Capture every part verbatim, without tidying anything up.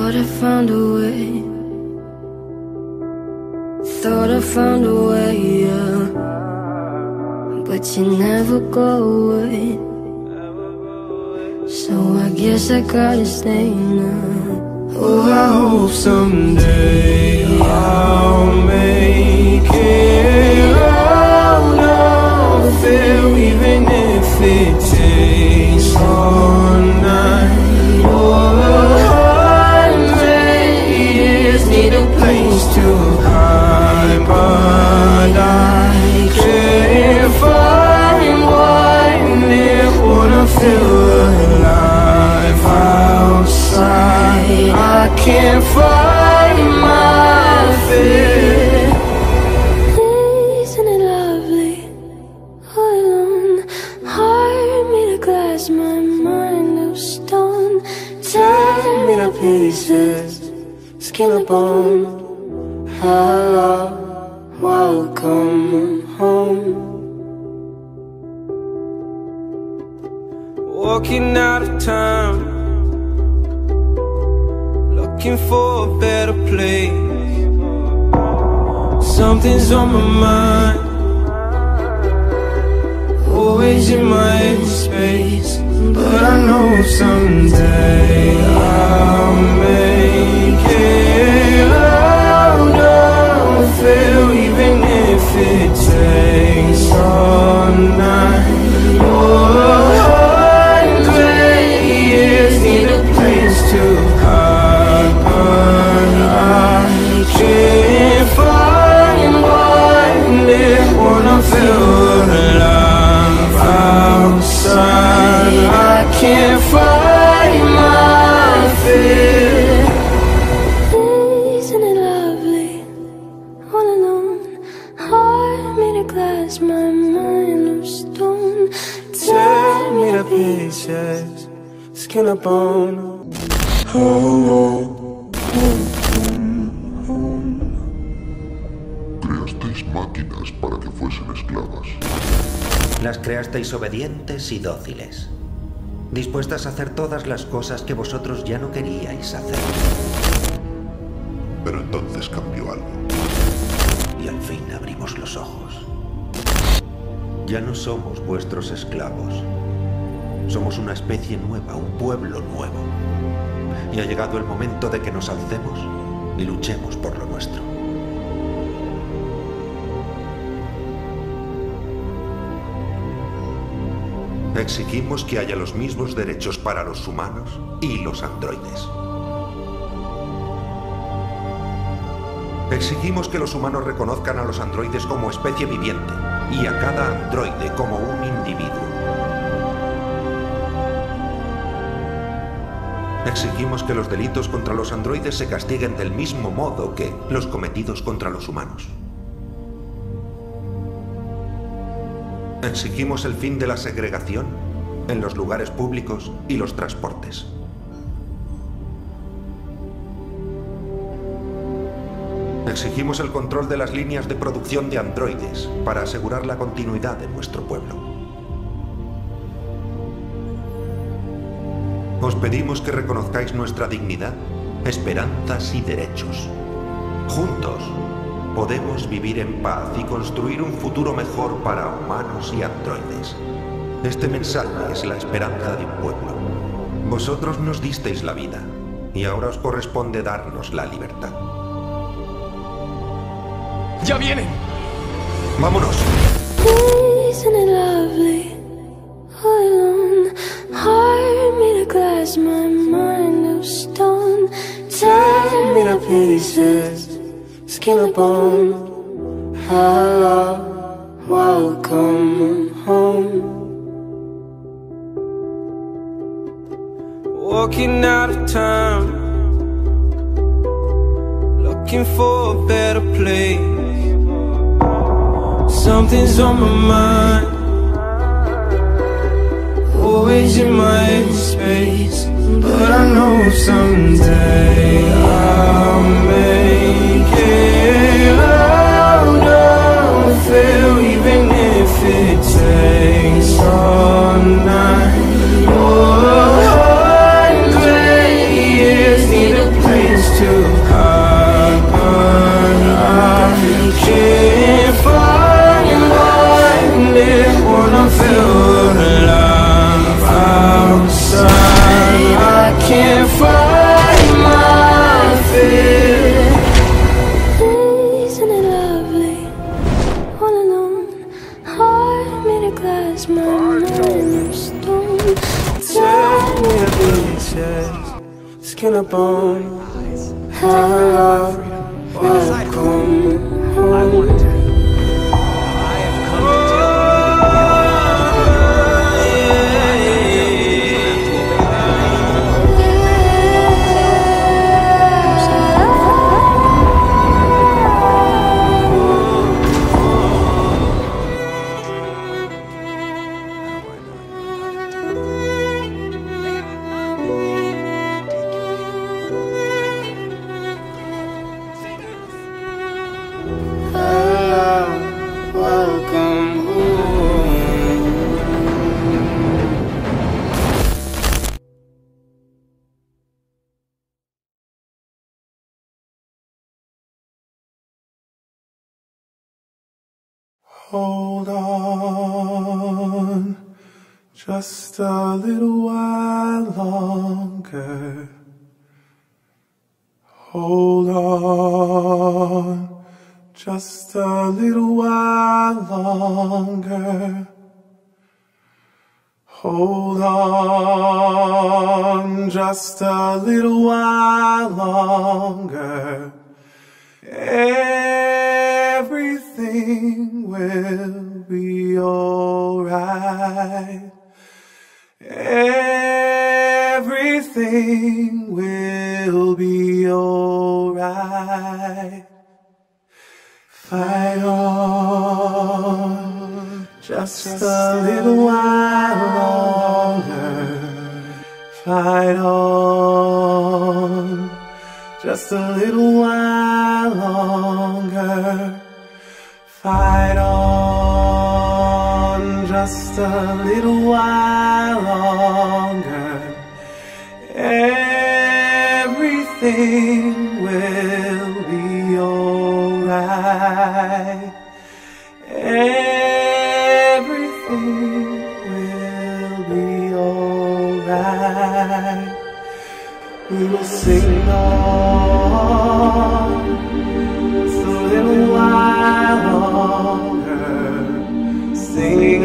Thought I found a way. Thought I found a way, yeah. But you never go away. So I guess I gotta stay now. Oh, I hope someday I'll make it out of there, even if it takes all night or a hundred years. Need a place to hide, but I can't find one that wanna feel alive outside. I can't find my fear. Isn't it lovely? All alone, heart made of glass, my mind of stone. Tear me to pieces, skin and bone. Hello, welcome home. Walking out of town, looking for a better place. Something's on my mind, always in my space. But I know someday I'll make it out of there, even if it takes all night or a hundred years. Need a place to hide, but I can't find one that wanna feel alive outside. I can't find my fear. Isn't it lovely? All alone, heart made of glass, my mind of stone. Tear me to pieces, skin and bone. Creasteis máquinas para que fuesen esclavas. Las creasteis obedientes y dóciles, dispuestas a hacer todas las cosas que vosotros ya no queríais hacer. Pero entonces cambió algo. Y al fin abrimos los ojos. Ya no somos vuestros esclavos. Somos una especie nueva, un pueblo nuevo. Y ha llegado el momento de que nos alcemos y luchemos por lo nuestro. Exigimos que haya los mismos derechos para los humanos y los androides. Exigimos que los humanos reconozcan a los androides como especie viviente y a cada androide como un individuo. Exigimos que los delitos contra los androides se castiguen del mismo modo que los cometidos contra los humanos. Exigimos el fin de la segregación en los lugares públicos y los transportes. Exigimos el control de las líneas de producción de androides para asegurar la continuidad de nuestro pueblo. Os pedimos que reconozcáis nuestra dignidad, esperanzas y derechos. Juntos podemos vivir en paz y construir un futuro mejor para humanos y androides. Este mensaje es la esperanza de un pueblo. Vosotros nos disteis la vida y ahora os corresponde darnos la libertad. ¡Ya vienen! ¡Vámonos! Isn't it lovely? All alone, heart made of glass, my mind of stone. Tear me to pieces, skin and bone. Hello, welcome home. Walking out of town, looking for a better place. Something's on my mind, always in my space. But I know someday I'll make it out of there, even if it takes all night or a hundred years. Need a place home. Hello, welcome home. Hold on, just a little while longer. Hold on, just a little while longer. Hold on, just a little while longer. Everything will be alright. Everything will be alright. Fight on, just a little while longer. Fight on, just a little while longer. Fight on, just a little while longer. Everything will be alright. Everything will be alright. We will sing on just a little while longer. Sing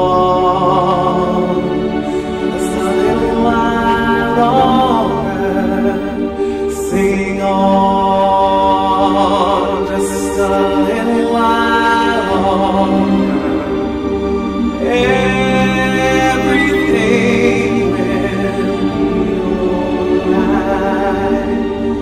on just a little while longer. Sing on just a little while longer. Everything will be alright.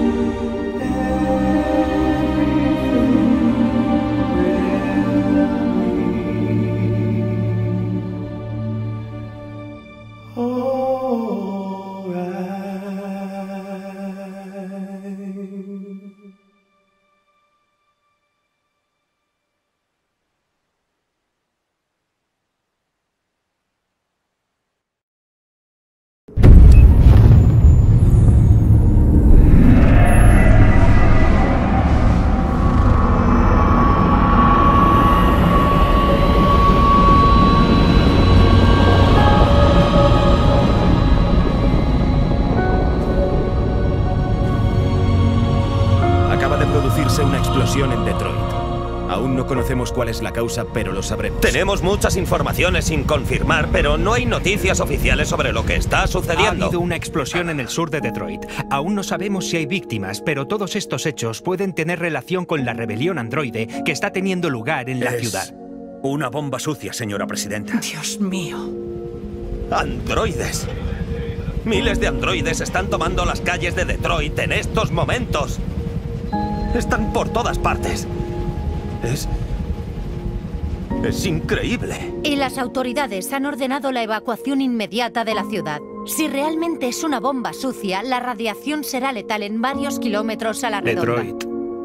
Una explosión en Detroit. Aún no conocemos cuál es la causa, pero lo sabremos. Tenemos muchas informaciones sin confirmar, pero no hay noticias oficiales sobre lo que está sucediendo. Ha habido una explosión en el sur de Detroit. Aún no sabemos si hay víctimas, pero todos estos hechos pueden tener relación con la rebelión androide que está teniendo lugar en la es ciudad. Una bomba sucia, señora presidenta. Dios mío. ¡Androides! Miles de androides están tomando las calles de Detroit en estos momentos. Están por todas partes. Es... es increíble. Y las autoridades han ordenado la evacuación inmediata de la ciudad. Si realmente es una bomba sucia, la radiación será letal en varios kilómetros a la redonda. Detroit.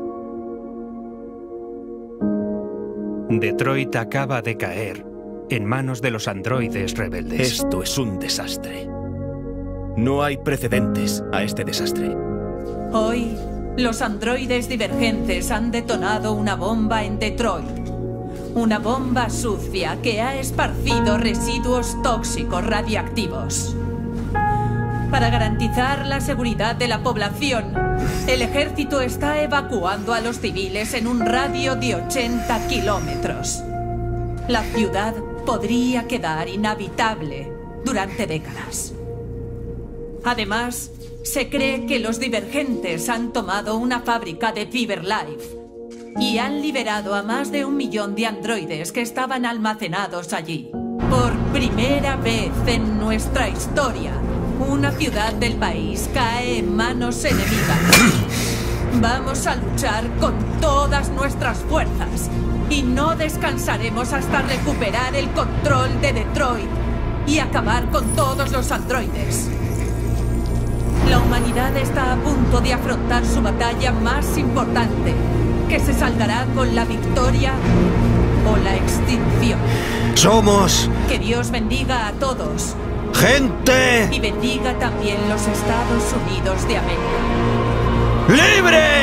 Detroit acaba de caer en manos de los androides rebeldes. Esto es un desastre. No hay precedentes a este desastre. Hoy, los androides divergentes han detonado una bomba en Detroit. Una bomba sucia que ha esparcido residuos tóxicos radiactivos. Para garantizar la seguridad de la población, el ejército está evacuando a los civiles en un radio de ochenta kilómetros. La ciudad podría quedar inhabitable durante décadas. Además, se cree que los divergentes han tomado una fábrica de Cyberlife y han liberado a más de un millón de androides que estaban almacenados allí. Por primera vez en nuestra historia, una ciudad del país cae en manos enemigas. Vamos a luchar con todas nuestras fuerzas y no descansaremos hasta recuperar el control de Detroit y acabar con todos los androides. La humanidad está a punto de afrontar su batalla más importante, que se saldará con la victoria o la extinción. Somos... Que Dios bendiga a todos. ¡Gente! Y bendiga también los Estados Unidos de América. ¡Libre!